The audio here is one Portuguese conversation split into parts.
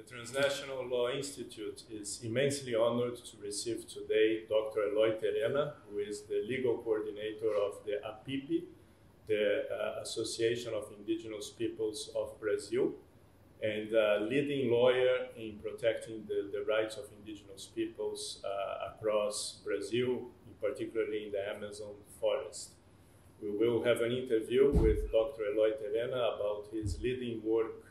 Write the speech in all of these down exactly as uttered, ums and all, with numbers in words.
The Transnational Law Institute is immensely honored to receive today Doctor Eloy Terena, who is the legal coordinator of the A P I P, the uh, Association of Indigenous Peoples of Brazil, and a leading lawyer in protecting the, the rights of indigenous peoples uh, across Brazil, particularly in the Amazon forest. We will have an interview with Doctor Eloy Terena about his leading work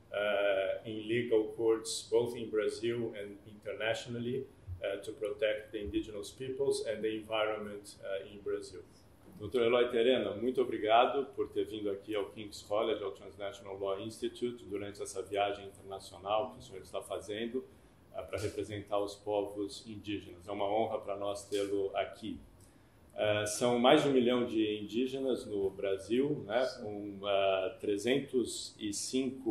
uh, in legal courts, both in Brazil and internationally, uh, to protect the indigenous peoples and the environment uh, in Brazil. doutor Eloy Terena, muito obrigado por ter vindo aqui ao King's College, ao Transnational Law Institute, durante essa viagem internacional que o senhor está fazendo uh, para representar os povos indígenas. É uma honra para nós tê-lo aqui. Uh, são mais de um milhão de indígenas no Brasil, né, com uh, trezentos e cinco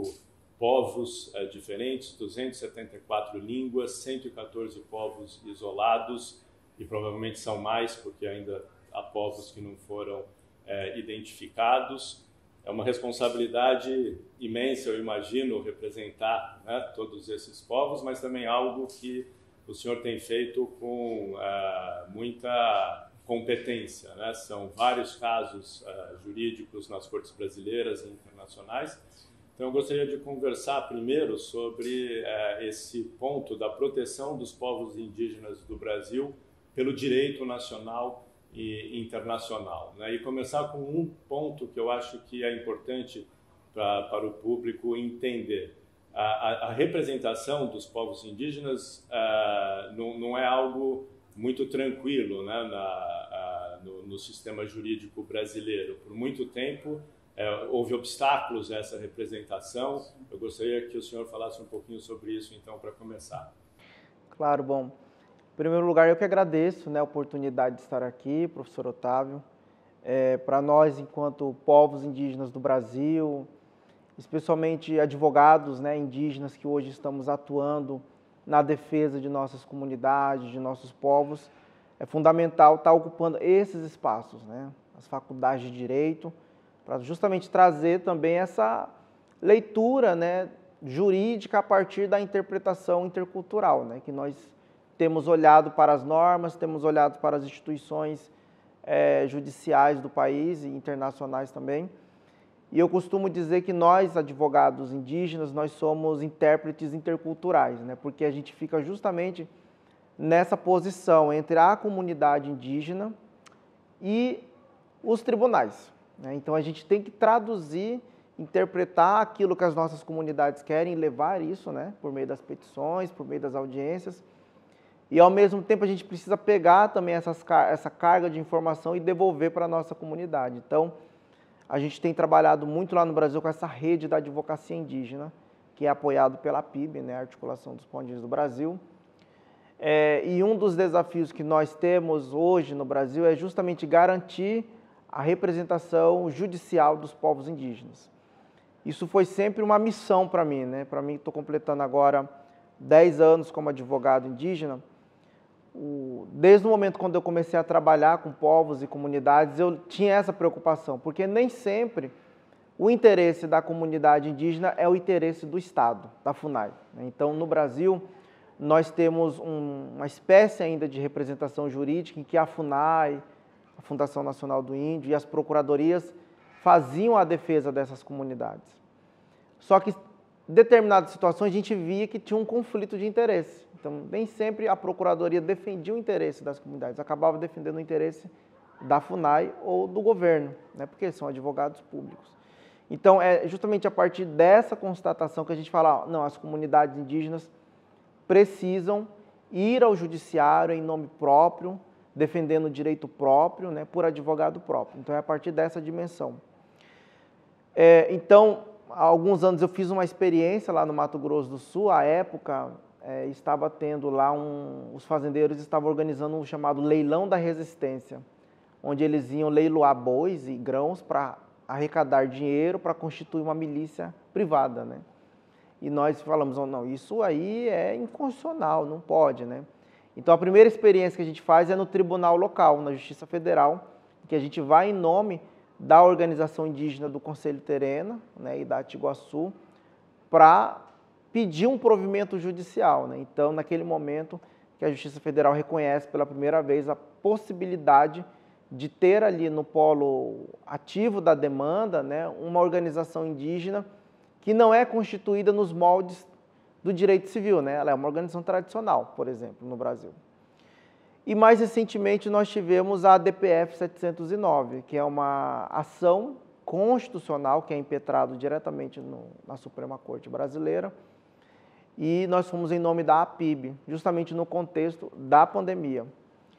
povos uh, diferentes, duzentas e setenta e quatro línguas, cento e quatorze povos isolados, e provavelmente são mais, porque ainda há povos que não foram é, identificados. É uma responsabilidade imensa, eu imagino, representar, né, todos esses povos, mas também algo que o senhor tem feito com uh, muita competência, né? São vários casos uh, jurídicos nas cortes brasileiras e internacionais. Então, eu gostaria de conversar primeiro sobre uh, esse ponto da proteção dos povos indígenas do Brasil pelo direito nacional e internacional, né? E começar com um ponto que eu acho que é importante pra, para o público entender. A, a, a representação dos povos indígenas uh, não, não é algo muito tranquilo, né, na, a, no, no sistema jurídico brasileiro. Por muito tempo uh, houve obstáculos a essa representação. Eu gostaria que o senhor falasse um pouquinho sobre isso, então, para começar. Claro, bom. Em primeiro lugar, eu que agradeço, né, a oportunidade de estar aqui, professor Otávio. É, para nós, enquanto povos indígenas do Brasil, especialmente advogados, né, indígenas que hoje estamos atuando na defesa de nossas comunidades, de nossos povos, é fundamental estar ocupando esses espaços, né, as faculdades de direito, para justamente trazer também essa leitura, né, jurídica a partir da interpretação intercultural, né, que nós temos olhado para as normas, temos olhado para as instituições é, judiciais do país e internacionais também. E eu costumo dizer que nós, advogados indígenas, nós somos intérpretes interculturais, né? Porque a gente fica justamente nessa posição entre a comunidade indígena e os tribunais, né? Então a gente tem que traduzir, interpretar aquilo que as nossas comunidades querem, levar isso, né, por meio das petições, por meio das audiências. E, ao mesmo tempo, a gente precisa pegar também essas, essa carga de informação e devolver para a nossa comunidade. Então, a gente tem trabalhado muito lá no Brasil com essa rede da advocacia indígena, que é apoiado pela A P I B, né, a Articulação dos Povos Indígenas do Brasil. É, e um dos desafios que nós temos hoje no Brasil é justamente garantir a representação judicial dos povos indígenas. Isso foi sempre uma missão para mim, né? Para mim, estou completando agora dez anos como advogado indígena. Desde o momento quando eu comecei a trabalhar com povos e comunidades, eu tinha essa preocupação, porque nem sempre o interesse da comunidade indígena é o interesse do Estado, da FUNAI. Então, no Brasil, nós temos um, uma espécie ainda de representação jurídica em que a FUNAI, a Fundação Nacional do Índio, e as procuradorias faziam a defesa dessas comunidades. Só que, em determinadas situações, a gente via que tinha um conflito de interesse. Então, nem sempre a Procuradoria defendia o interesse das comunidades, acabava defendendo o interesse da FUNAI ou do governo, né, porque eles são advogados públicos. Então, é justamente a partir dessa constatação que a gente fala, não, as comunidades indígenas precisam ir ao judiciário em nome próprio, defendendo o direito próprio, né, por advogado próprio. Então, é a partir dessa dimensão. É, então, há alguns anos eu fiz uma experiência lá no Mato Grosso do Sul, à época é, estava tendo lá, um, os fazendeiros estavam organizando um chamado leilão da resistência, onde eles iam leiloar bois e grãos para arrecadar dinheiro para constituir uma milícia privada, né? E nós falamos, oh, não, isso aí é inconstitucional, não pode, né? Então a primeira experiência que a gente faz é no tribunal local, na Justiça Federal, que a gente vai em nome da organização indígena do Conselho Terena, né, e da Atiguaçu, para pedir um provimento judicial, né? Então, naquele momento que a Justiça Federal reconhece pela primeira vez a possibilidade de ter ali no polo ativo da demanda, né, uma organização indígena que não é constituída nos moldes do direito civil, né? Ela é uma organização tradicional, por exemplo, no Brasil. E mais recentemente nós tivemos a D P F setecentos e nove, que é uma ação constitucional que é impetrado diretamente no, na Suprema Corte Brasileira, e nós fomos em nome da A P I B, justamente no contexto da pandemia.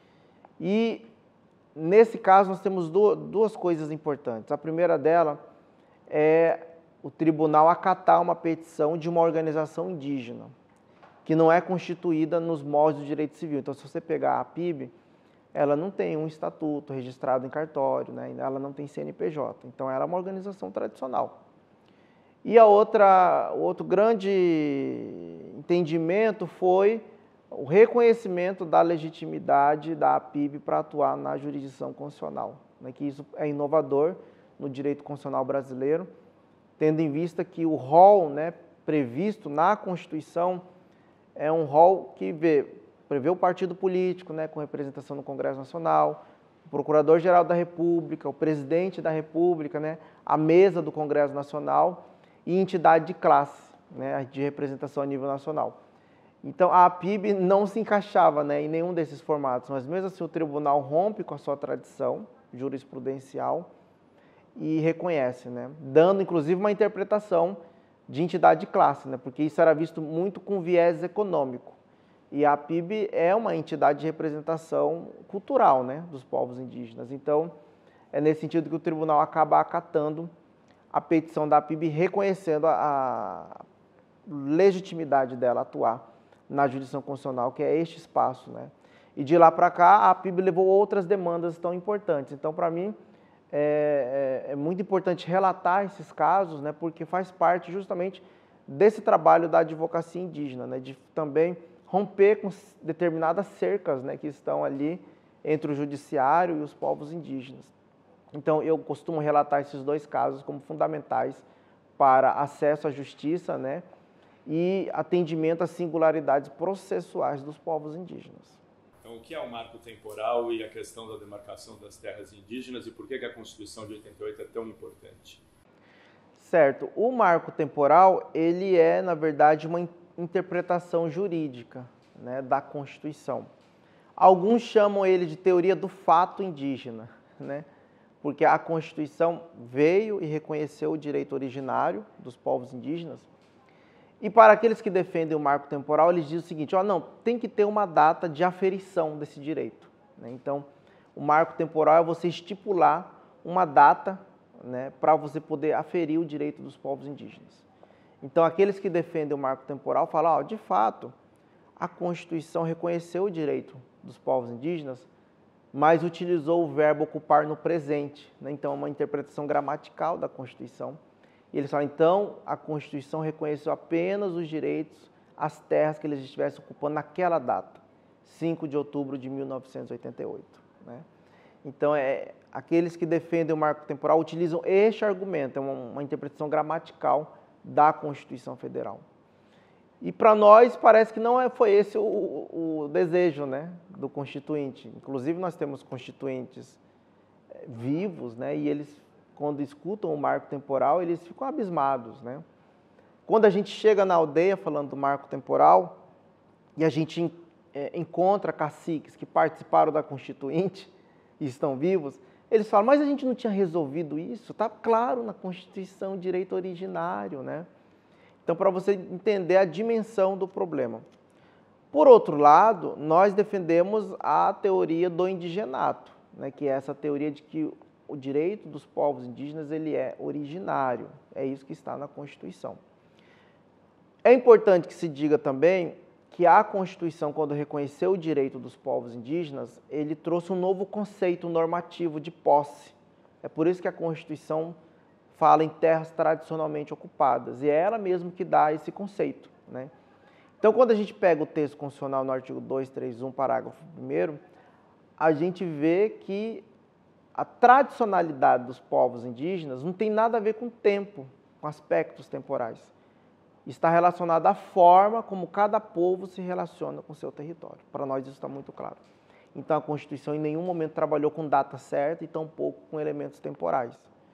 E nesse caso nós temos duas coisas importantes. A primeira dela é o tribunal acatar uma petição de uma organização indígena, que não é constituída nos moldes do direito civil. Então, se você pegar a A P I B, ela não tem um estatuto registrado em cartório, né? Ela não tem C N P J, então ela é uma organização tradicional. E a outra, o outro grande entendimento foi o reconhecimento da legitimidade da A P I B para atuar na jurisdição constitucional, né? Que isso é inovador no direito constitucional brasileiro, tendo em vista que o rol, né, previsto na Constituição é um rol que vê, prevê o partido político, né, com representação no Congresso Nacional, o Procurador-Geral da República, o Presidente da República, né, a mesa do Congresso Nacional e entidade de classe, né, de representação a nível nacional. Então, a A P I B não se encaixava, né, em nenhum desses formatos, mas mesmo assim o tribunal rompe com a sua tradição jurisprudencial e reconhece, né, dando inclusive uma interpretação de entidade de classe, né, porque isso era visto muito com viés econômico. E a A P I B é uma entidade de representação cultural, né, dos povos indígenas. Então, é nesse sentido que o tribunal acaba acatando a petição da A P I B, reconhecendo a legitimidade dela atuar na jurisdição constitucional, que é este espaço, né. E de lá para cá, a A P I B levou outras demandas tão importantes. Então, para mim, é, é, é muito importante relatar esses casos, né, porque faz parte justamente desse trabalho da advocacia indígena, né, de também romper com determinadas cercas, né, que estão ali entre o judiciário e os povos indígenas. Então, eu costumo relatar esses dois casos como fundamentais para acesso à justiça, né, e atendimento às singularidades processuais dos povos indígenas. Então, o que é o marco temporal e a questão da demarcação das terras indígenas e por que a Constituição de oitenta e oito é tão importante? Certo. O marco temporal, ele é, na verdade, uma interpretação jurídica, né, da Constituição. Alguns chamam ele de teoria do fato indígena, né, porque a Constituição veio e reconheceu o direito originário dos povos indígenas. E para aqueles que defendem o marco temporal, eles dizem o seguinte: ó, não, tem que ter uma data de aferição desse direito, né? Então, o marco temporal é você estipular uma data, né, para você poder aferir o direito dos povos indígenas. Então, aqueles que defendem o marco temporal falam, ó, de fato, a Constituição reconheceu o direito dos povos indígenas, mas utilizou o verbo ocupar no presente, né? Então, é uma interpretação gramatical da Constituição. E eles falam, então, a Constituição reconheceu apenas os direitos às terras que eles estivessem ocupando naquela data, cinco de outubro de mil novecentos e oitenta e oito. Né? Então, é, aqueles que defendem o marco temporal utilizam este argumento, é uma, uma interpretação gramatical da Constituição Federal. E para nós parece que não é, foi esse o, o, o desejo, né, do Constituinte. Inclusive, nós temos constituintes é, vivos, né, e eles, quando escutam o marco temporal, eles ficam abismados, né? Quando a gente chega na aldeia falando do marco temporal e a gente é, encontra caciques que participaram da Constituinte e estão vivos, eles falam, mas a gente não tinha resolvido isso? Está claro na Constituição o direito originário, né? Então, para você entender a dimensão do problema. Por outro lado, nós defendemos a teoria do indigenato, né, que é essa teoria de que o direito dos povos indígenas ele é originário, é isso que está na Constituição. É importante que se diga também que a Constituição, quando reconheceu o direito dos povos indígenas, ele trouxe um novo conceito normativo de posse. É por isso que a Constituição fala em terras tradicionalmente ocupadas, e é ela mesma que dá esse conceito, né? Então, quando a gente pega o texto constitucional no artigo duzentos e trinta e um, parágrafo primeiro, a gente vê que a tradicionalidade dos povos indígenas não tem nada a ver com tempo, com aspectos temporais. está relacionada à forma como cada povo se relaciona com o seu território. Para nós isso está muito claro. Então a Constituição em nenhum momento trabalhou com data certa e tampouco com elementos temporais.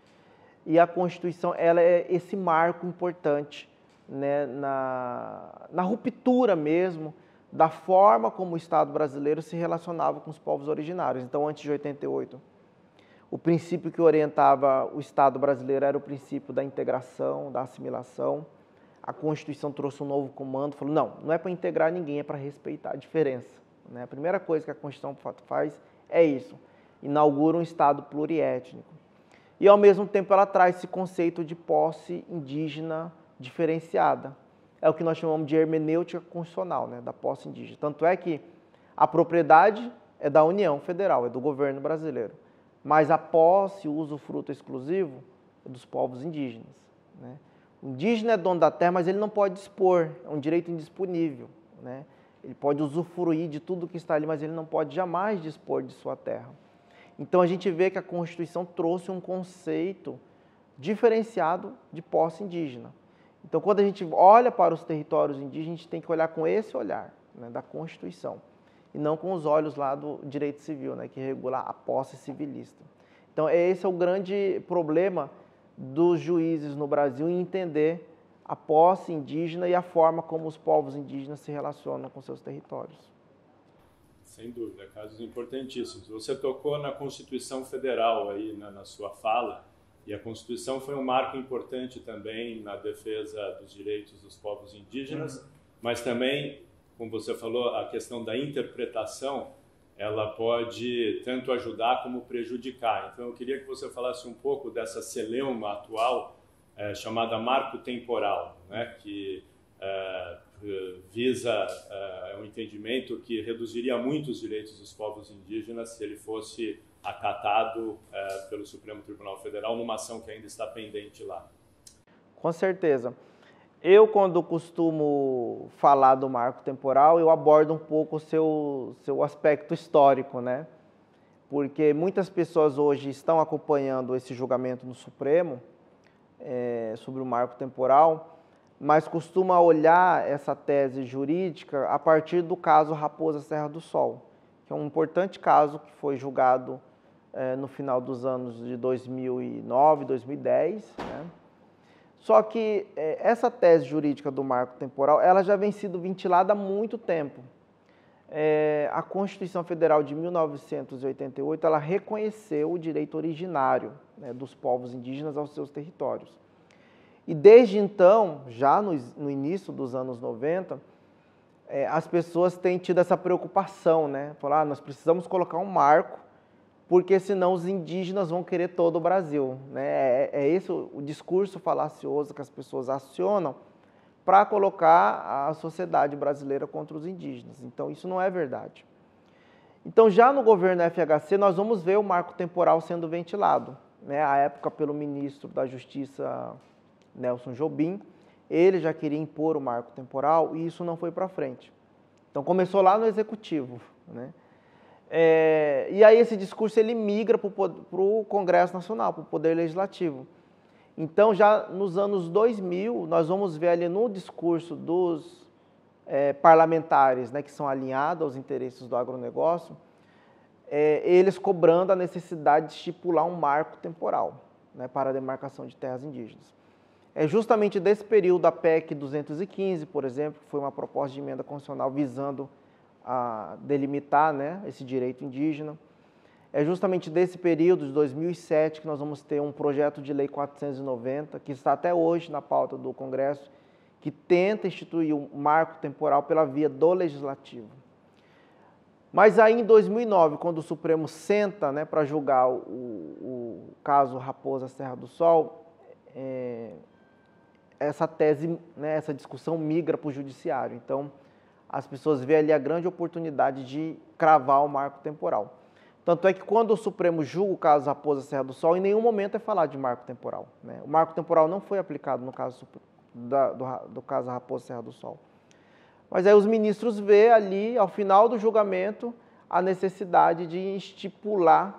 E a Constituição ela é esse marco importante, né, na, na ruptura mesmo da forma como o Estado brasileiro se relacionava com os povos originários. Então, antes de oitenta e oito, o princípio que orientava o Estado brasileiro era o princípio da integração, da assimilação. A Constituição trouxe um novo comando, falou, não, não é para integrar ninguém, é para respeitar a diferença. Né? A primeira coisa que a Constituição faz é isso, inaugura um Estado pluriétnico. E, ao mesmo tempo, ela traz esse conceito de posse indígena diferenciada. É o que nós chamamos de hermenêutica constitucional, né, da posse indígena. Tanto é que a propriedade é da União Federal, é do governo brasileiro, mas a posse, o usufruto exclusivo, é dos povos indígenas. Né? O indígena é dono da terra, mas ele não pode dispor, é um direito indisponível. Né? Ele pode usufruir de tudo que está ali, mas ele não pode jamais dispor de sua terra. Então a gente vê que a Constituição trouxe um conceito diferenciado de posse indígena. Então quando a gente olha para os territórios indígenas, a gente tem que olhar com esse olhar, né, da Constituição, e não com os olhos lá do direito civil, né, que regula a posse civilista. Então esse é o grande problema dos juízes no Brasil em entender a posse indígena e a forma como os povos indígenas se relacionam com seus territórios. Sem dúvida, casos importantíssimos. Você tocou na Constituição Federal aí na, na sua fala, e a Constituição foi um marco importante também na defesa dos direitos dos povos indígenas, uhum. mas também, como você falou, a questão da interpretação, ela pode tanto ajudar como prejudicar. Então eu queria que você falasse um pouco dessa celeuma atual, é, chamada marco temporal, né, que é, visa é, um entendimento que reduziria muito os direitos dos povos indígenas se ele fosse acatado é, pelo Supremo Tribunal Federal numa ação que ainda está pendente lá. Com certeza. Eu, quando costumo falar do marco temporal, eu abordo um pouco o seu, seu aspecto histórico, né? Porque muitas pessoas hoje estão acompanhando esse julgamento no Supremo é, sobre o marco temporal, mas costuma olhar essa tese jurídica a partir do caso Raposa Serra do Sol, que é um importante caso que foi julgado é, no final dos anos de dois mil e nove, dois mil e dez, né? Só que é, essa tese jurídica do marco temporal, ela já vem sendo ventilada há muito tempo. É, a Constituição Federal de mil novecentos e oitenta e oito, ela reconheceu o direito originário, né, dos povos indígenas aos seus territórios. E desde então, já no, no início dos anos noventa, é, as pessoas têm tido essa preocupação, né? Falar, ah, nós precisamos colocar um marco, porque senão os indígenas vão querer todo o Brasil. Né? É, é esse o, o discurso falacioso que as pessoas acionam para colocar a sociedade brasileira contra os indígenas. Então, isso não é verdade. Então, já no governo F H C, nós vamos ver o marco temporal sendo ventilado. Né? À época, pelo ministro da Justiça, Nelson Jobim, ele já queria impor o marco temporal e isso não foi para frente. Então, começou lá no Executivo, né? É, e aí esse discurso ele migra para o Congresso Nacional, para o Poder Legislativo. Então, já nos anos dois mil, nós vamos ver ali no discurso dos é, parlamentares, né, que são alinhados aos interesses do agronegócio, é, eles cobrando a necessidade de estipular um marco temporal, né, para a demarcação de terras indígenas. É justamente desse período a P E C duzentos e quinze, por exemplo, que foi uma proposta de emenda constitucional visando a delimitar, né, esse direito indígena. É justamente desse período, de dois mil e sete, que nós vamos ter um projeto de lei quatrocentos e noventa, que está até hoje na pauta do Congresso, que tenta instituir um marco temporal pela via do Legislativo. Mas aí, em dois mil e nove, quando o Supremo senta, né, para julgar o, o caso Raposa Serra do Sol, é, essa tese, né, essa discussão migra para o Judiciário. Então, as pessoas veem ali a grande oportunidade de cravar o marco temporal. Tanto é que quando o Supremo julga o caso Raposa Serra do Sol, em nenhum momento é falar de marco temporal. Né? O marco temporal não foi aplicado no caso da, do, do caso Raposa Serra do Sol. Mas aí os ministros vê ali, ao final do julgamento, a necessidade de estipular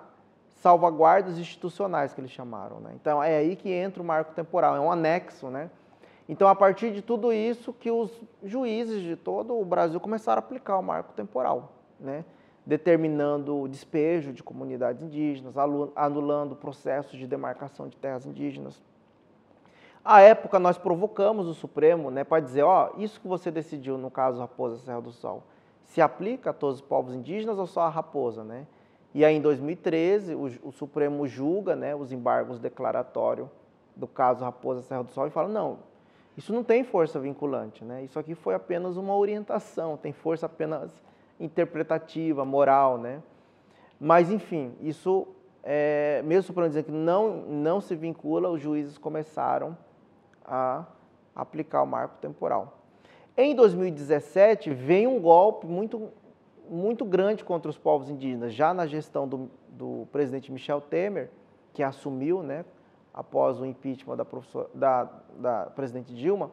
salvaguardas institucionais, que eles chamaram. Né? Então é aí que entra o marco temporal, é um anexo, né? Então, a partir de tudo isso, que os juízes de todo o Brasil começaram a aplicar o marco temporal, né? Determinando o despejo de comunidades indígenas, anulando processos de demarcação de terras indígenas. À época, nós provocamos o Supremo, né, para dizer, ó, isso que você decidiu no caso Raposa Serra do Sol, se aplica a todos os povos indígenas ou só a Raposa, né? E aí, em dois mil e treze, o, o Supremo julga, né, os embargos declaratórios do caso Raposa Serra do Sol e fala, não, isso não tem força vinculante, né? Isso aqui foi apenas uma orientação, tem força apenas interpretativa, moral, né? Mas, enfim, isso, é, mesmo o Supremo dizendo que não, não se vincula, os juízes começaram a aplicar o marco temporal. Em dois mil e dezessete, vem um golpe muito, muito grande contra os povos indígenas, já na gestão do, do presidente Michel Temer, que assumiu, né, após o impeachment da, da, da presidente Dilma,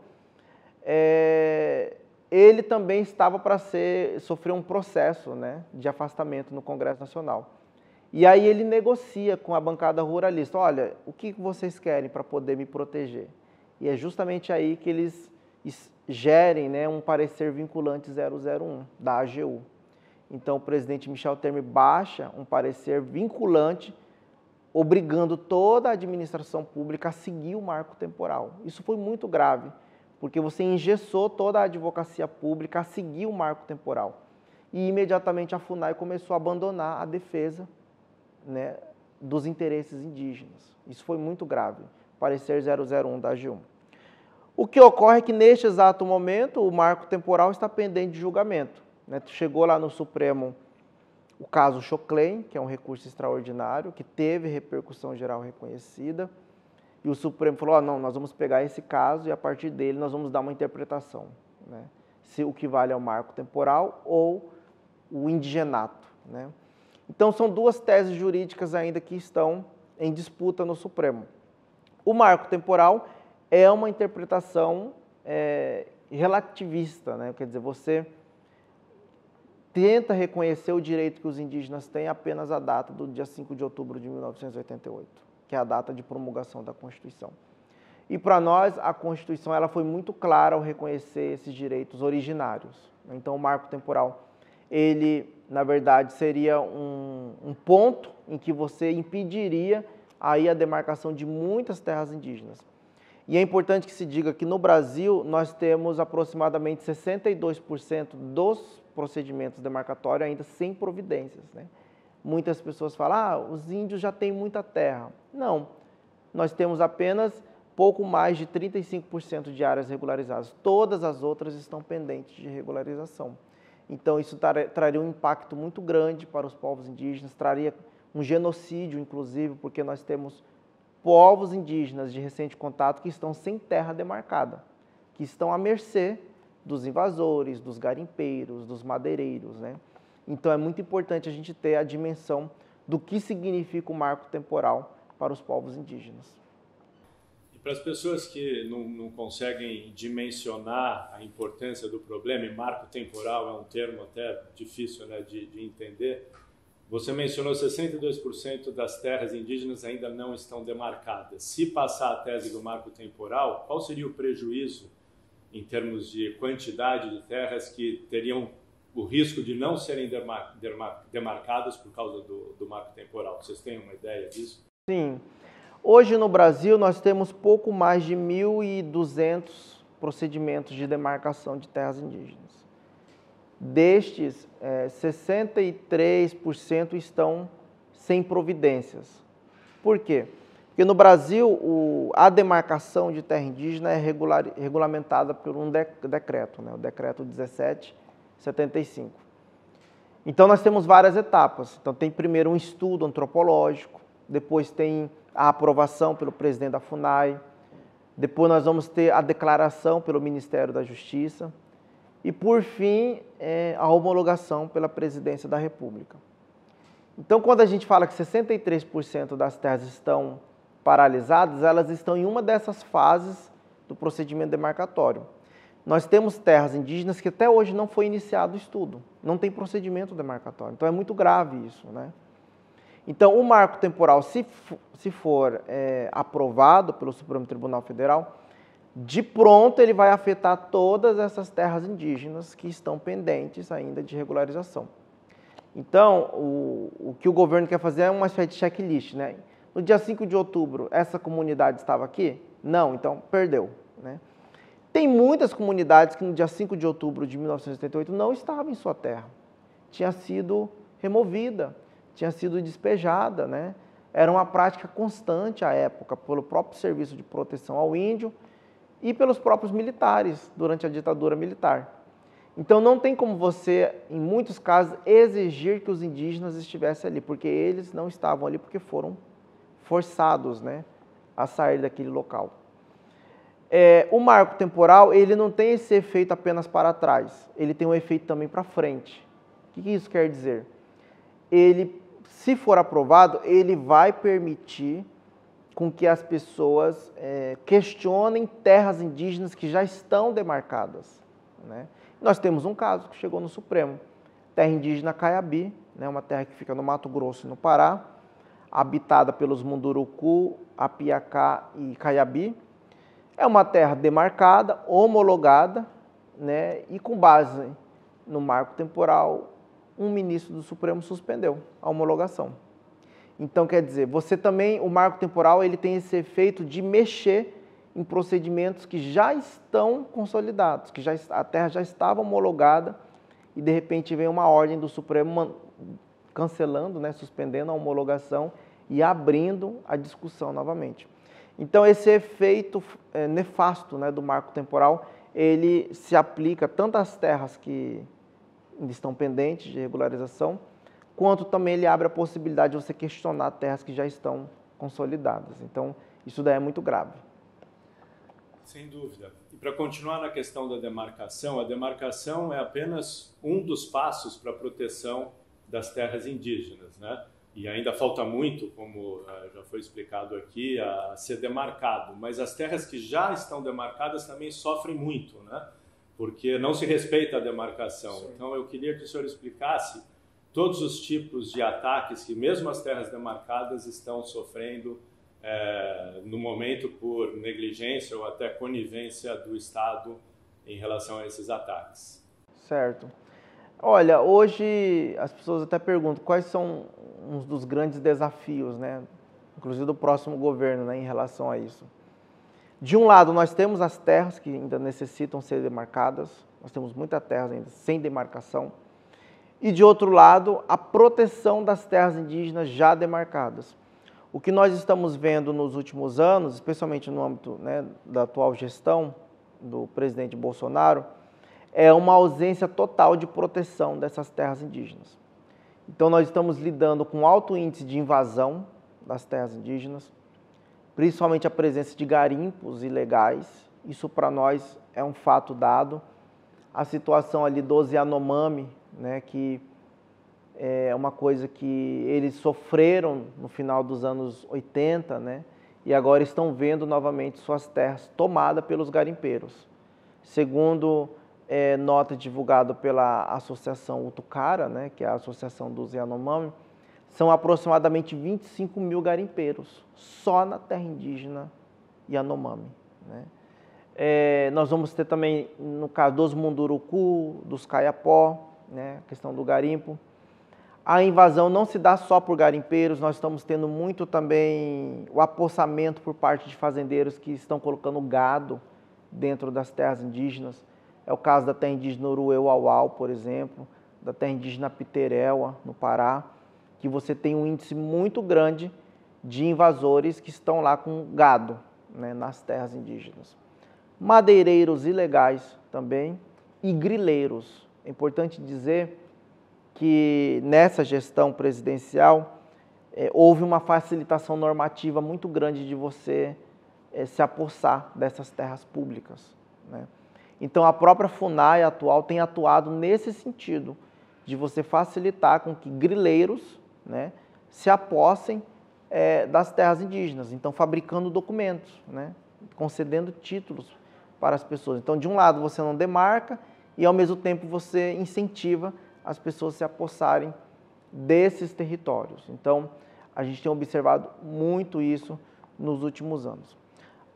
é, ele também estava para sofrer um processo, né, de afastamento no Congresso Nacional. E aí ele negocia com a bancada ruralista, olha, o que vocês querem para poder me proteger? E é justamente aí que eles gerem, né, um parecer vinculante zero zero um da A G U. Então o presidente Michel Temer baixa um parecer vinculante obrigando toda a administração pública a seguir o marco temporal. Isso foi muito grave, porque você engessou toda a advocacia pública a seguir o marco temporal. E imediatamente a FUNAI começou a abandonar a defesa, né, dos interesses indígenas. Isso foi muito grave, parecer zero zero um da A G U. O que ocorre é que neste exato momento o marco temporal está pendente de julgamento, né? Chegou lá no Supremo o caso Choclen, que é um recurso extraordinário, que teve repercussão geral reconhecida, e o Supremo falou, oh, não, nós vamos pegar esse caso e a partir dele nós vamos dar uma interpretação, né? Se o que vale é o marco temporal ou o indigenato, né? Então são duas teses jurídicas ainda que estão em disputa no Supremo. O marco temporal é uma interpretação é, relativista, né? Quer dizer, você tenta reconhecer o direito que os indígenas têm apenas a data do dia cinco de outubro de mil novecentos e oitenta e oito, que é a data de promulgação da Constituição. E para nós, a Constituição ela foi muito clara ao reconhecer esses direitos originários. Então, o marco temporal, ele, na verdade, seria um, um ponto em que você impediria aí a demarcação de muitas terras indígenas. E é importante que se diga que no Brasil nós temos aproximadamente sessenta e dois por cento dos procedimentos demarcatórios ainda sem providências, né? Muitas pessoas falam, ah, os índios já têm muita terra. Não, nós temos apenas pouco mais de trinta e cinco por cento de áreas regularizadas. Todas as outras estão pendentes de regularização. Então isso traria um impacto muito grande para os povos indígenas, traria um genocídio, inclusive, porque nós temos povos indígenas de recente contato que estão sem terra demarcada, que estão à mercê dos invasores, dos garimpeiros, dos madeireiros, né? Então é muito importante a gente ter a dimensão do que significa o marco temporal para os povos indígenas. E para as pessoas que não, não conseguem dimensionar a importância do problema, e marco temporal é um termo até difícil, né, de, de entender, você mencionou sessenta e dois por cento das terras indígenas ainda não estão demarcadas. Se passar a tese do marco temporal, qual seria o prejuízo em termos de quantidade de terras que teriam o risco de não serem demar, demar, demarcadas por causa do, do marco temporal? Vocês têm uma ideia disso? Sim. Hoje no Brasil nós temos pouco mais de mil e duzentos procedimentos de demarcação de terras indígenas. Destes, é, sessenta e três por cento estão sem providências. Por quê? Porque no Brasil o, a demarcação de terra indígena é regular, regulamentada por um de, decreto, né? O decreto dezessete mil novecentos e setenta e cinco. Então nós temos várias etapas. Então tem primeiro um estudo antropológico, depois tem a aprovação pelo presidente da FUNAI, depois nós vamos ter a declaração pelo Ministério da Justiça e, por fim, é, a homologação pela Presidência da República. Então, quando a gente fala que sessenta e três por cento das terras estão paralisadas, elas estão em uma dessas fases do procedimento demarcatório. Nós temos terras indígenas que até hoje não foi iniciado o estudo, não tem procedimento demarcatório. Então, é muito grave isso, né? Então, o marco temporal, se, se for é, aprovado pelo Supremo Tribunal Federal, de pronto ele vai afetar todas essas terras indígenas que estão pendentes ainda de regularização. Então, o, o que o governo quer fazer é uma espécie de checklist, né? No dia cinco de outubro, essa comunidade estava aqui? Não, então perdeu, né? Tem muitas comunidades que no dia cinco de outubro de mil novecentos e setenta e oito não estavam em sua terra. Tinha sido removida, tinha sido despejada, né? Era uma prática constante à época, pelo próprio Serviço de Proteção ao Índio e pelos próprios militares, durante a ditadura militar. Então não tem como você, em muitos casos, exigir que os indígenas estivessem ali, porque eles não estavam ali porque foram forçados, né, a sair daquele local. É, o marco temporal, ele não tem esse efeito apenas para trás, ele tem um efeito também para frente. O que isso quer dizer? Ele, se for aprovado, ele vai permitir com que as pessoas é, questionem terras indígenas que já estão demarcadas, né? Nós temos um caso que chegou no Supremo, terra indígena Caiabi, né, uma terra que fica no Mato Grosso, no Pará, habitada pelos Munduruku, Apiacá e Caiabi. É uma terra demarcada, homologada, né, e com base no marco temporal, um ministro do Supremo suspendeu a homologação. Então, quer dizer, você também, o marco temporal, ele tem esse efeito de mexer em procedimentos que já estão consolidados, que já, a terra já estava homologada e, de repente, vem uma ordem do Supremo cancelando, né, suspendendo a homologação e abrindo a discussão novamente. Então, esse efeito é, nefasto, né, do marco temporal, ele se aplica tanto às terras que estão pendentes de regularização, quanto também ele abre a possibilidade de você questionar terras que já estão consolidadas. Então, isso daí é muito grave. Sem dúvida. E para continuar na questão da demarcação, a demarcação é apenas um dos passos para a proteção das terras indígenas, né? E ainda falta muito, como uh, já foi explicado aqui, a ser demarcado. Mas as terras que já estão demarcadas também sofrem muito, né? Porque não se respeita a demarcação. Sim. Então, eu queria que o senhor explicasse todos os tipos de ataques que mesmo as terras demarcadas estão sofrendo É, no momento por negligência ou até conivência do Estado em relação a esses ataques. Certo. Olha, hoje as pessoas até perguntam quais são uns dos grandes desafios, né, inclusive do próximo governo, né, em relação a isso. De um lado, nós temos as terras que ainda necessitam ser demarcadas, nós temos muitas terras ainda sem demarcação, e de outro lado, a proteção das terras indígenas já demarcadas. O que nós estamos vendo nos últimos anos, especialmente no âmbito, né, da atual gestão do presidente Bolsonaro, é uma ausência total de proteção dessas terras indígenas. Então, nós estamos lidando com alto índice de invasão das terras indígenas, principalmente a presença de garimpos ilegais. Isso, para nós, é um fato dado. A situação ali dos Yanomami, né, que é uma coisa que eles sofreram no final dos anos oitenta, né? E agora estão vendo novamente suas terras tomadas pelos garimpeiros. Segundo é, nota divulgada pela Associação Utucara, né, que é a Associação dos Yanomami, são aproximadamente vinte e cinco mil garimpeiros só na terra indígena Yanomami, né? É, nós vamos ter também, no caso dos Munduruku, dos Kayapó, né, a questão do garimpo. A invasão não se dá só por garimpeiros, nós estamos tendo muito também o apossamento por parte de fazendeiros que estão colocando gado dentro das terras indígenas. É o caso da terra indígena Uruê-Uauau, por exemplo, da terra indígena Piteréua, no Pará, que você tem um índice muito grande de invasores que estão lá com gado, né, nas terras indígenas. Madeireiros ilegais também e grileiros. É importante dizer que nessa gestão presidencial é, houve uma facilitação normativa muito grande de você é, se apossar dessas terras públicas, né? Então a própria FUNAI atual tem atuado nesse sentido, de você facilitar com que grileiros, né, se apossem é, das terras indígenas, então fabricando documentos, né, concedendo títulos para as pessoas. Então, de um lado você não demarca e ao mesmo tempo você incentiva as pessoas se apossarem desses territórios. Então, a gente tem observado muito isso nos últimos anos.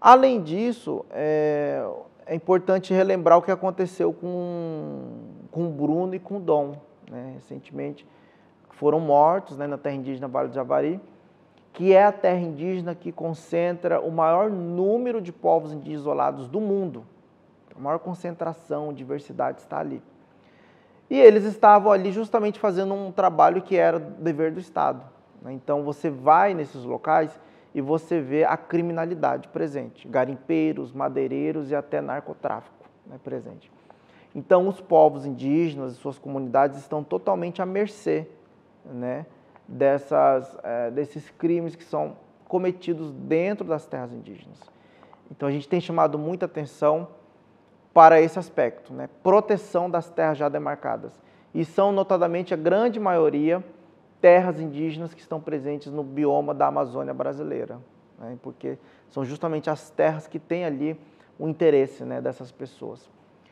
Além disso, é, é importante relembrar o que aconteceu com, com o Bruno e com o Dom, né? Recentemente foram mortos, né, na terra indígena Vale do Javari, que é a terra indígena que concentra o maior número de povos indígenas isolados do mundo. A maior concentração, diversidade está ali. E eles estavam ali justamente fazendo um trabalho que era dever do Estado, né? Então você vai nesses locais e você vê a criminalidade presente, garimpeiros, madeireiros e até narcotráfico, né, presente. Então os povos indígenas e suas comunidades estão totalmente à mercê, né, dessas, é, desses crimes que são cometidos dentro das terras indígenas. Então a gente tem chamado muita atenção para esse aspecto, né, proteção das terras já demarcadas. E são notadamente a grande maioria terras indígenas que estão presentes no bioma da Amazônia brasileira, né, porque são justamente as terras que têm ali o interesse, né, dessas pessoas.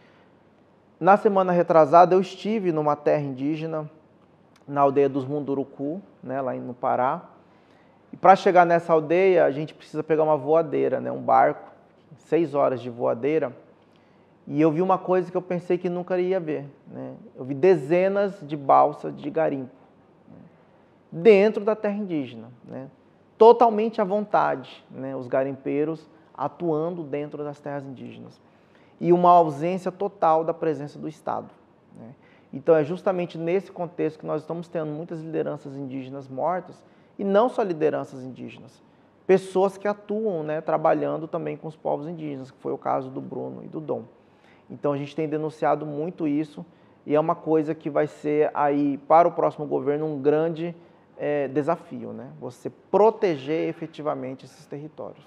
Na semana retrasada eu estive numa terra indígena, na aldeia dos Munduruku, né, lá no Pará. E para chegar nessa aldeia, a gente precisa pegar uma voadeira, né, um barco, seis horas de voadeira. E eu vi uma coisa que eu pensei que nunca ia ver, né? Eu vi dezenas de balsas de garimpo, né, dentro da terra indígena, né? Totalmente à vontade, né, os garimpeiros atuando dentro das terras indígenas. E uma ausência total da presença do Estado, né? Então é justamente nesse contexto que nós estamos tendo muitas lideranças indígenas mortas, e não só lideranças indígenas, pessoas que atuam, né, trabalhando também com os povos indígenas, que foi o caso do Bruno e do Dom. Então a gente tem denunciado muito isso, e é uma coisa que vai ser aí para o próximo governo um grande é, desafio, né? Você proteger efetivamente esses territórios.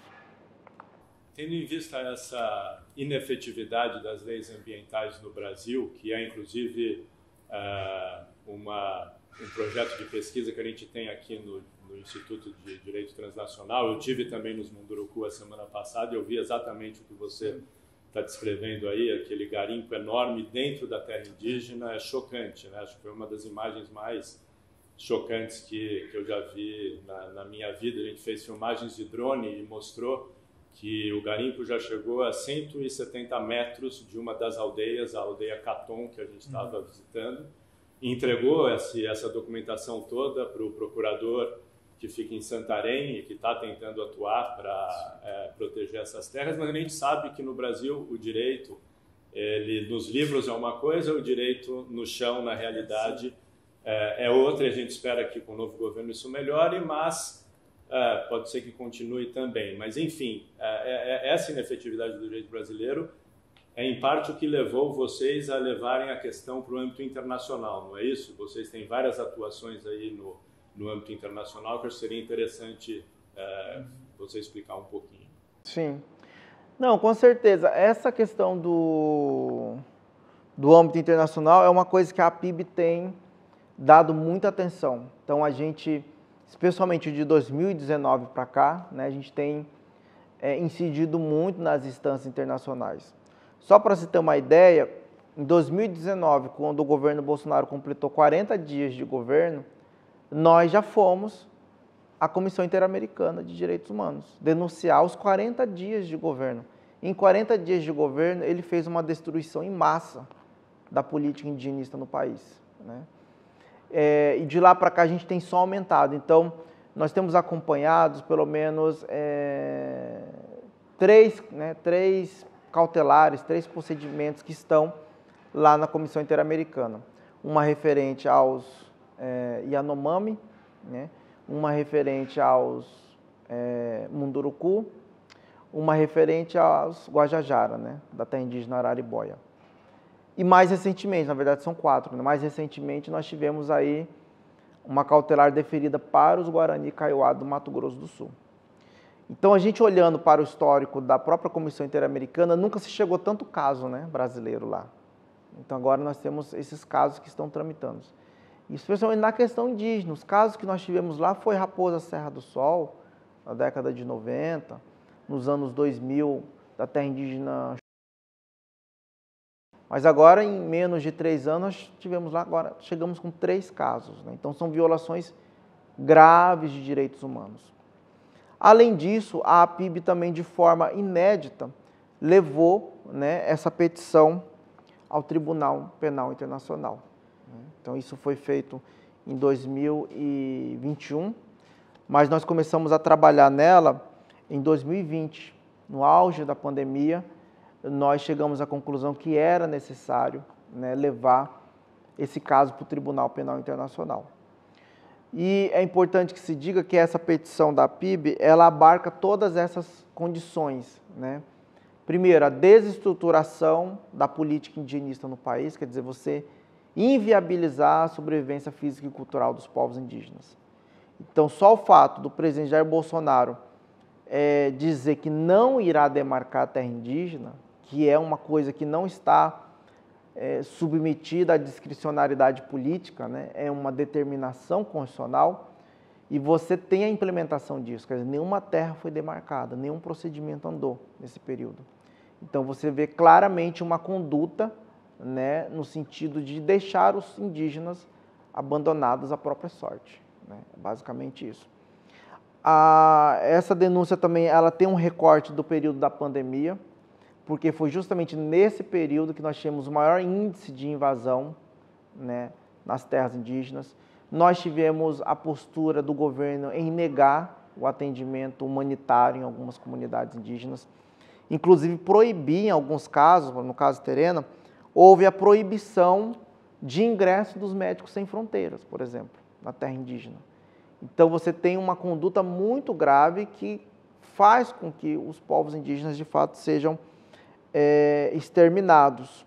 Tendo em vista essa inefetividade das leis ambientais no Brasil, que é inclusive uh, uma, um projeto de pesquisa que a gente tem aqui no, no Instituto de Direito Transnacional, eu tive também nos Munduruku a semana passada e eu vi exatamente o que você está descrevendo aí, aquele garimpo enorme dentro da terra indígena, é chocante, né? Acho que foi uma das imagens mais chocantes que, que eu já vi na, na minha vida. A gente fez filmagens de drone e mostrou que o garimpo já chegou a cento e setenta metros de uma das aldeias, a aldeia Caton, que a gente estava uhum. visitando, e entregou essa, essa documentação toda para o procurador que fica em Santarém e que está tentando atuar para é, proteger essas terras, mas a gente sabe que no Brasil o direito, ele, nos livros é uma coisa, o direito no chão, na realidade, é, é outra, e a gente espera que com o novo governo isso melhore, mas é, pode ser que continue também. Mas, enfim, é, é, essa inefetividade do direito brasileiro é, em parte, o que levou vocês a levarem a questão para o âmbito internacional, não é isso? Vocês têm várias atuações aí no no âmbito internacional, que seria interessante é, você explicar um pouquinho. Sim. Não, com certeza. Essa questão do, do âmbito internacional é uma coisa que a P I B tem dado muita atenção. Então, a gente, especialmente de dois mil e dezenove para cá, né, a gente tem é, incidido muito nas instâncias internacionais. Só para você ter uma ideia, em dois mil e dezenove, quando o governo Bolsonaro completou quarenta dias de governo, nós já fomos à Comissão Interamericana de Direitos Humanos denunciar os quarenta dias de governo. Em quarenta dias de governo, ele fez uma destruição em massa da política indigenista no país, né? É, e de lá para cá a gente tem só aumentado. Então, nós temos acompanhados pelo menos é, três, né, três cautelares, três procedimentos que estão lá na Comissão Interamericana. Uma referente aos É, Yanomami, né? Uma referente aos é, Munduruku, uma referente aos Guajajara, né? Da terra indígena Araribóia. E mais recentemente, na verdade são quatro, né? Mais recentemente nós tivemos aí uma cautelar deferida para os Guarani Kaiowá do Mato Grosso do Sul. Então a gente olhando para o histórico da própria Comissão Interamericana, nunca se chegou tanto caso, né, brasileiro lá. Então agora nós temos esses casos que estão tramitando. Especialmente na questão indígena. Os casos que nós tivemos lá foi Raposa Serra do Sol, na década de noventa, nos anos dois mil, da terra indígena. Mas agora, em menos de três anos, nós tivemos lá, agora chegamos com três casos, né? Então, são violações graves de direitos humanos. Além disso, a APIB também, de forma inédita, levou, né, essa petição ao Tribunal Penal Internacional. Então, isso foi feito em dois mil e vinte e um, mas nós começamos a trabalhar nela em dois mil e vinte. No auge da pandemia, nós chegamos à conclusão que era necessário, né, levar esse caso para o Tribunal Penal Internacional. E é importante que se diga que essa petição da APIB, ela abarca todas essas condições, né? Primeiro, a desestruturação da política indigenista no país, quer dizer, você inviabilizar a sobrevivência física e cultural dos povos indígenas. Então, só o fato do presidente Jair Bolsonaro é, dizer que não irá demarcar a terra indígena, que é uma coisa que não está é, submetida à discricionariedade política, né? É uma determinação constitucional, e você tem a implementação disso, quer dizer, nenhuma terra foi demarcada, nenhum procedimento andou nesse período. Então, você vê claramente uma conduta, né, no sentido de deixar os indígenas abandonados à própria sorte, né? Basicamente isso. A, essa denúncia também ela tem um recorte do período da pandemia, porque foi justamente nesse período que nós tivemos o maior índice de invasão, né, nas terras indígenas. Nós tivemos a postura do governo em negar o atendimento humanitário em algumas comunidades indígenas, inclusive proibir em alguns casos, no caso Terena, houve a proibição de ingresso dos Médicos Sem Fronteiras, por exemplo, na terra indígena. Então você tem uma conduta muito grave que faz com que os povos indígenas de fato sejam é, exterminados.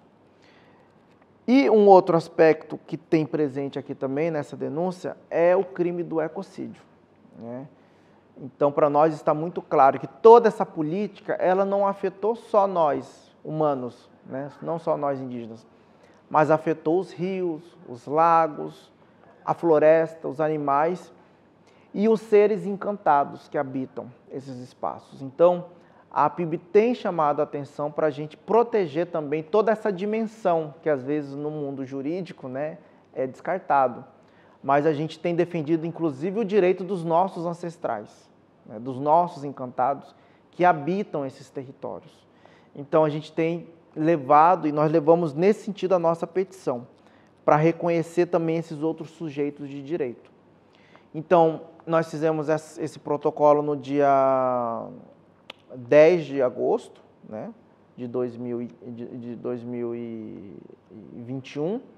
E um outro aspecto que tem presente aqui também nessa denúncia é o crime do ecocídio, né? Então, para nós está muito claro que toda essa política, ela não afetou só nós, humanos, né? Não só nós indígenas, mas afetou os rios, os lagos, a floresta, os animais e os seres encantados que habitam esses espaços. Então, a APIB tem chamado a atenção para a gente proteger também toda essa dimensão que às vezes no mundo jurídico, né, é descartado. Mas a gente tem defendido inclusive o direito dos nossos ancestrais, né, dos nossos encantados que habitam esses territórios. Então a gente tem levado, e nós levamos nesse sentido a nossa petição, para reconhecer também esses outros sujeitos de direito. Então, nós fizemos esse protocolo no dia dez de agosto, né, de, dois mil, de, de dois mil e vinte e um,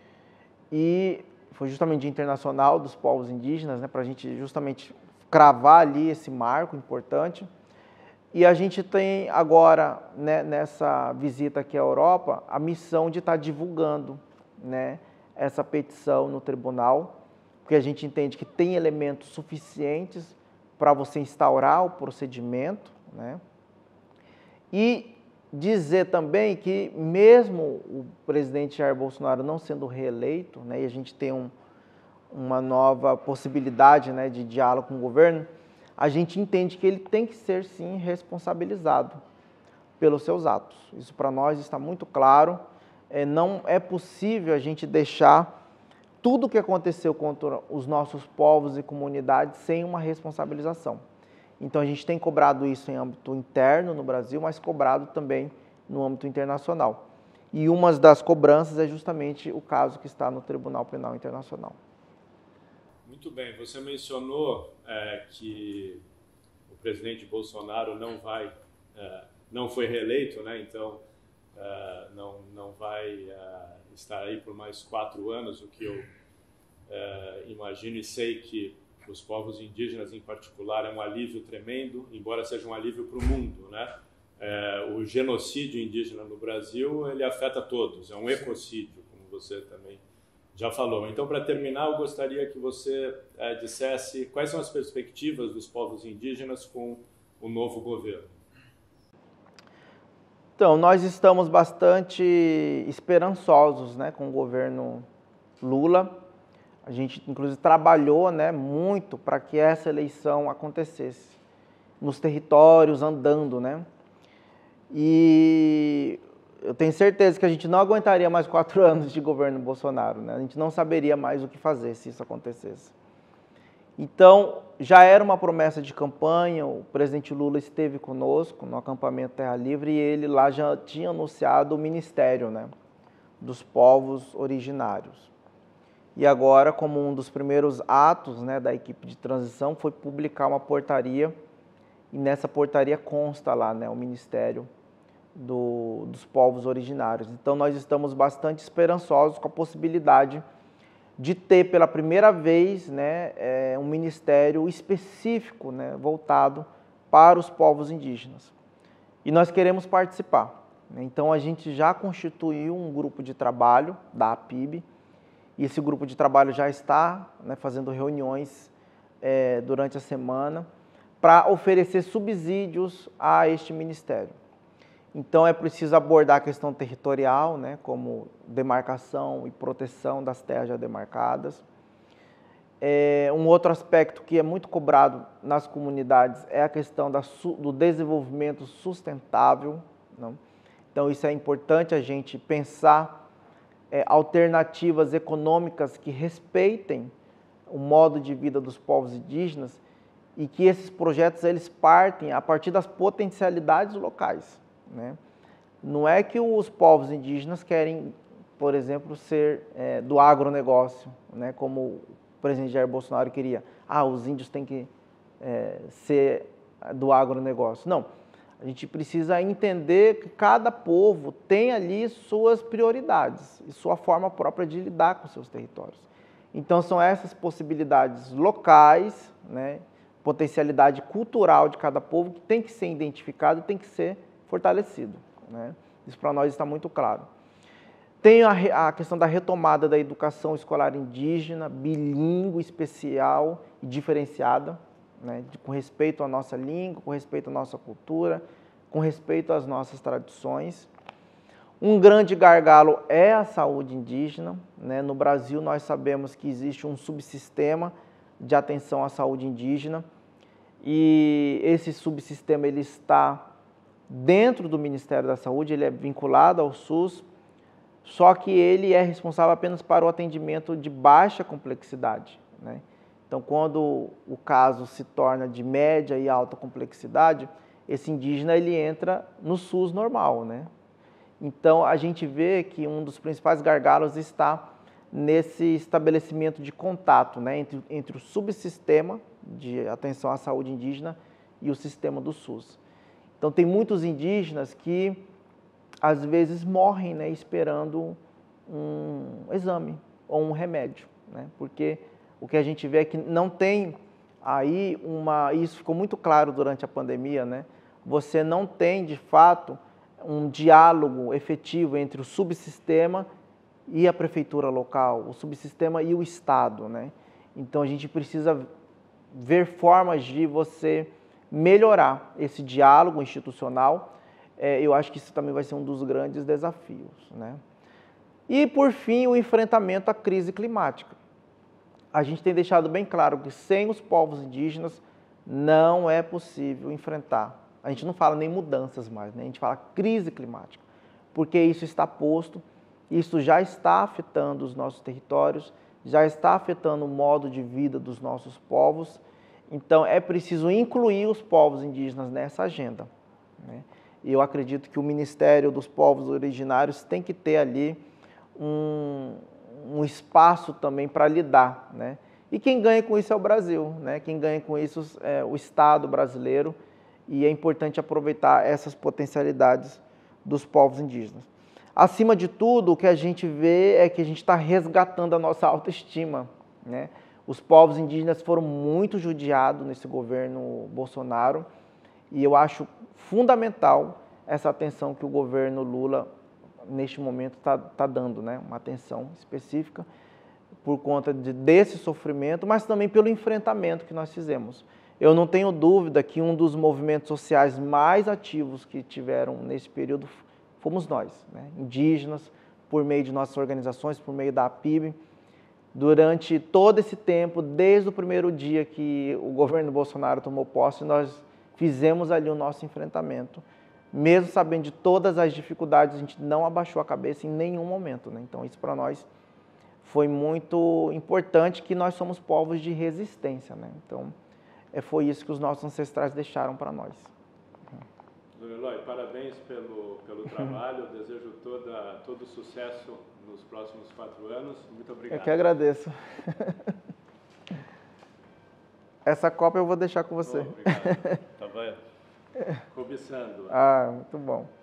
e foi justamente o Dia Internacional dos Povos Indígenas, né, para a gente justamente cravar ali esse marco importante. E a gente tem agora, né, nessa visita aqui à Europa, a missão de estar divulgando, né, essa petição no tribunal, porque a gente entende que tem elementos suficientes para você instaurar o procedimento, né? E dizer também que mesmo o presidente Jair Bolsonaro não sendo reeleito, né, e a gente tem um, uma nova possibilidade, né, de diálogo com o governo, a gente entende que ele tem que ser, sim, responsabilizado pelos seus atos. Isso para nós está muito claro. É, não é possível a gente deixar tudo o que aconteceu contra os nossos povos e comunidades sem uma responsabilização. Então, a gente tem cobrado isso em âmbito interno no Brasil, mas cobrado também no âmbito internacional. E uma das cobranças é justamente o caso que está no Tribunal Penal Internacional. Muito bem, você mencionou é, que o presidente Bolsonaro não vai, é, não foi reeleito, né? Então é, não, não vai é, estar aí por mais quatro anos, o que eu é, imagino e sei que os povos indígenas em particular é um alívio tremendo, embora seja um alívio para o mundo, né? É, o genocídio indígena no Brasil, ele afeta todos, é um ecocídio, como você também já falou. Então, para terminar, eu gostaria que você é, dissesse quais são as perspectivas dos povos indígenas com o novo governo. Então, nós estamos bastante esperançosos, né, com o governo Lula. A gente, inclusive, trabalhou, né, muito para que essa eleição acontecesse, nos territórios, andando, né? E eu tenho certeza que a gente não aguentaria mais quatro anos de governo Bolsonaro, né? A gente não saberia mais o que fazer se isso acontecesse. Então, já era uma promessa de campanha, o presidente Lula esteve conosco no acampamento Terra Livre e ele lá já tinha anunciado o Ministério, né, dos Povos Originários. E agora, como um dos primeiros atos, né, da equipe de transição, foi publicar uma portaria, e nessa portaria consta lá, né, o Ministério do, dos Povos Originários. Então, nós estamos bastante esperançosos com a possibilidade de ter pela primeira vez, né, é, um ministério específico, né, voltado para os povos indígenas. E nós queremos participar. Né? Então, a gente já constituiu um grupo de trabalho da A P I B, e esse grupo de trabalho já está, né, fazendo reuniões é, durante a semana para oferecer subsídios a este ministério. Então, é preciso abordar a questão territorial, né, como demarcação e proteção das terras já demarcadas. É, um outro aspecto que é muito cobrado nas comunidades é a questão da, do desenvolvimento sustentável. Né? Então, isso é importante a gente pensar é, alternativas econômicas que respeitem o modo de vida dos povos indígenas e que esses projetos eles partem a partir das potencialidades locais. Né? Não é que os povos indígenas querem, por exemplo, ser é, do agronegócio, né? Como o presidente Jair Bolsonaro queria. Ah, os índios têm que é, ser do agronegócio. Não, a gente precisa entender que cada povo tem ali suas prioridades e sua forma própria de lidar com seus territórios. Então, são essas possibilidades locais, né? Potencialidade cultural de cada povo que tem que ser identificado e tem que ser fortalecido. Né? Isso para nós está muito claro. Tem a, a questão da retomada da educação escolar indígena, bilíngue, especial e diferenciada, né? De, com respeito à nossa língua, com respeito à nossa cultura, com respeito às nossas tradições. Um grande gargalo é a saúde indígena. Né? No Brasil, nós sabemos que existe um subsistema de atenção à saúde indígena e esse subsistema ele está dentro do Ministério da Saúde, ele é vinculado ao SUS, só que ele é responsável apenas para o atendimento de baixa complexidade. Né? Então, quando o caso se torna de média e alta complexidade, esse indígena ele entra no SUS normal. Né? Então, a gente vê que um dos principais gargalos está nesse estabelecimento de contato, né, entre, entre o subsistema de atenção à saúde indígena e o sistema do SUS. Então, tem muitos indígenas que, às vezes, morrem, né, esperando um exame ou um remédio, né, porque o que a gente vê é que não tem aí uma... Isso ficou muito claro durante a pandemia, né, você não tem, de fato, um diálogo efetivo entre o subsistema e a prefeitura local, o subsistema e o Estado. Né? Então, a gente precisa ver formas de você melhorar esse diálogo institucional. É, eu acho que isso também vai ser um dos grandes desafios. Né? E, por fim, o enfrentamento à crise climática. A gente tem deixado bem claro que sem os povos indígenas não é possível enfrentar. A gente não fala nem mudanças mais, né? A gente fala crise climática, porque isso está posto, isso já está afetando os nossos territórios, já está afetando o modo de vida dos nossos povos. Então, é preciso incluir os povos indígenas nessa agenda. Né? E eu acredito que o Ministério dos Povos Originários tem que ter ali um, um espaço também para lidar. Né? E quem ganha com isso é o Brasil, né? Quem ganha com isso é o Estado brasileiro, e é importante aproveitar essas potencialidades dos povos indígenas. Acima de tudo, o que a gente vê é que a gente está resgatando a nossa autoestima. Né? Os povos indígenas foram muito judiados nesse governo Bolsonaro e eu acho fundamental essa atenção que o governo Lula, neste momento, está tá dando, né? Uma atenção específica por conta de, desse sofrimento, mas também pelo enfrentamento que nós fizemos. Eu não tenho dúvida que um dos movimentos sociais mais ativos que tiveram nesse período fomos nós, né? Indígenas, por meio de nossas organizações, por meio da A P I B. Durante todo esse tempo, desde o primeiro dia que o governo Bolsonaro tomou posse, nós fizemos ali o nosso enfrentamento. Mesmo sabendo de todas as dificuldades, a gente não abaixou a cabeça em nenhum momento. Né? Então, isso para nós foi muito importante, que nós somos povos de resistência, né? Então, é, foi isso que os nossos ancestrais deixaram para nós. Doutor Eloy, parabéns pelo, pelo trabalho, desejo toda, todo sucesso nos próximos quatro anos. Muito obrigado. Eu que agradeço. Essa copa eu vou deixar com você. Oh, obrigado. Estava cobiçando. Ah, muito bom.